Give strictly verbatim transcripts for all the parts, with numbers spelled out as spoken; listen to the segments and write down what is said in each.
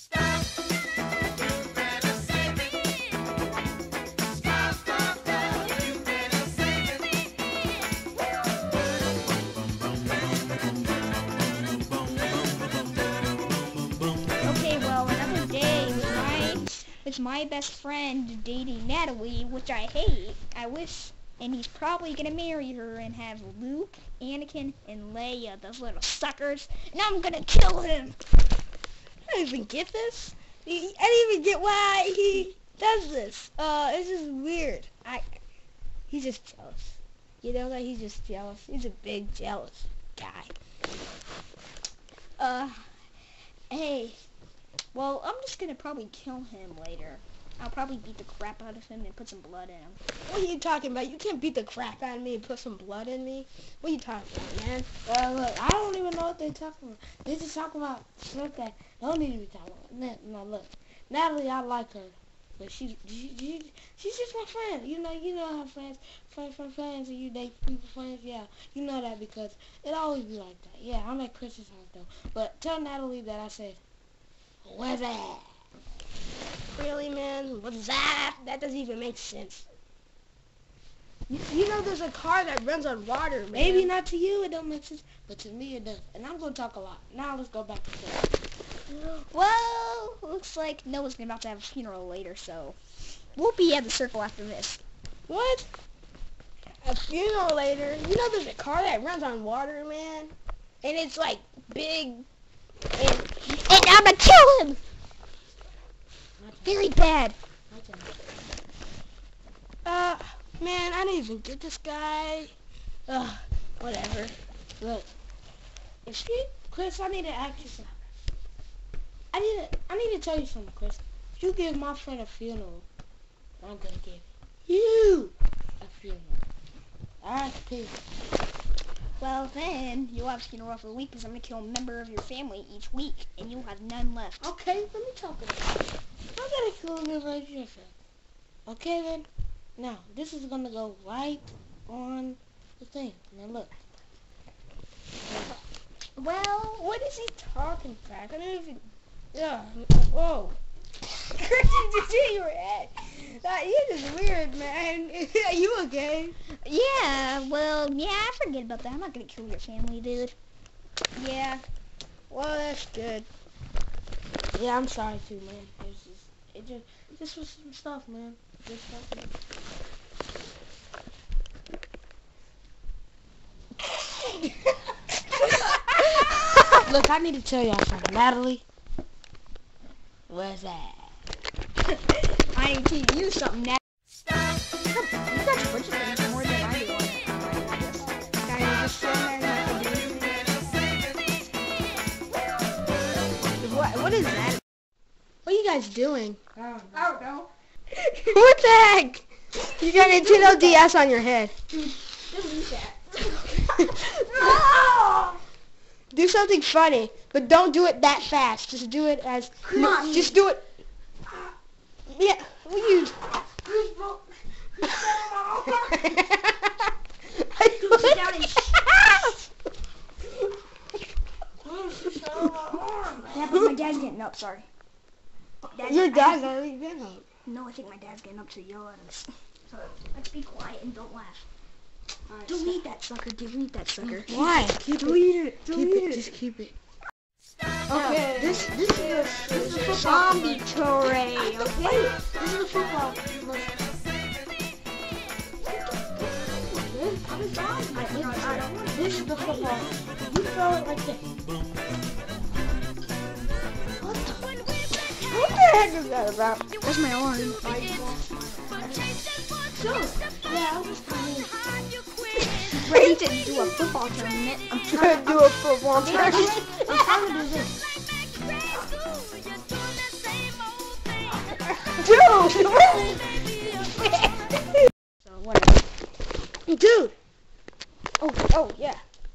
Okay, well, another day with my with my best friend dating Natalie, which I hate. I wish, and he's probably gonna marry her and have Luke, Anakin, and Leia, those little suckers, and I'm gonna kill him. I don't even get this. I don't even get why he does this. Uh, it's just weird. I, he's just jealous. You know that he's just jealous. He's a big jealous guy. Uh, hey, well, I'm just gonna probably kill him later. I'll probably beat the crap out of him and put some blood in him. What are you talking about? You can't beat the crap out of me and put some blood in me. What are you talking about, man? Uh, look, I don't even know what they're talking about. They just talking about stuff that don't need to be talking about. No, no, look, Natalie, I like her, but she, she, she, she's just my friend. You know, you know how friends, friend, friend, friends, and you date people friends. Yeah, you know that because it always be like that. Yeah, I'm at Chris's house though. But tell Natalie that I said, where's that? Really, man? What's that? That doesn't even make sense. You, you know there's a car that runs on water, man. Maybe not to you, it don't make sense, but to me it does. And I'm gonna talk a lot. Now let's go back to this. Well, looks like Noah's about to have a funeral later, so we'll be at the circle after this. What? A funeral later? You know there's a car that runs on water, man? And it's like big and... And I'm gonna kill him! Very bad. Uh, man, I didn't even get this guy. Ugh, whatever. Look, if you, Chris, I need to ask you something. I need to, I need to tell you something, Chris. If you give my friend a funeral, I'm gonna give you a funeral. Alright, peace. Well, then, you'll have a funeral for a week because I'm going to kill a member of your family each week, and you'll have none left. Okay, let me talk about it. I'm gonna kill a member of your family. Okay, then? Now, this is gonna go right on the thing. Now, look. Well, What is he talking about? I don't even... Yeah. Whoa. Christian, just hit your head. That you just weird, man. Are you okay? yeah, well, yeah, I forget about that. I'm not going to kill your family, dude. Yeah. Well, that's good. Yeah, I'm sorry too, man. It was just, it just, this was some stuff, man. Just stuff, man. Look, I need to tell y'all something. Natalie, where's that? I need to tell you something, Nat. You got a bunch of things more than I do on it. Guy, you're just sitting there not doing anything. What, what is that? What are you guys doing? I don't I don't know. What the heck? You got a Nintendo D S on your head. Delete that. Do something funny, but don't do it that fast. Just do it as... Come on, Just do it... Yeah, what you... Sit down and Yeah, but my dad's getting up, sorry. Dad's, Your I- dad's already been up. No, I think my dad's getting up to yell at us. So let's be quiet and don't laugh. Alright, Delete that sucker, delete that sucker. Why? Keep Delete it, Keep delete it. it. Just keep it. Okay. This, this is a, this is a football. Zombie Toray, Wait, okay? this is a football. I'm a zombie. This is the football. You throw it like this. What the heck is that about? That's my alarm. So, yeah, I was kind of Ready to do a football tournament. I'm Trying trying to do a football I'm tournament. trying to do this. Dude! So whatever. Dude! Oh, oh, yeah.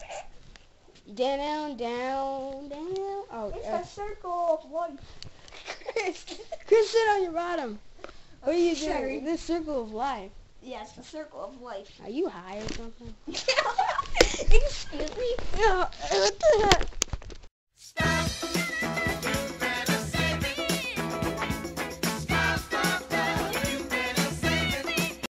Down, down, down. Oh, It's yeah. a circle of one. Chris, Chris, sit on your bottom. What are you Sorry. doing? This circle of life. Yeah, it's the circle of life. Are you high or something? Excuse me? Yeah, what the heck?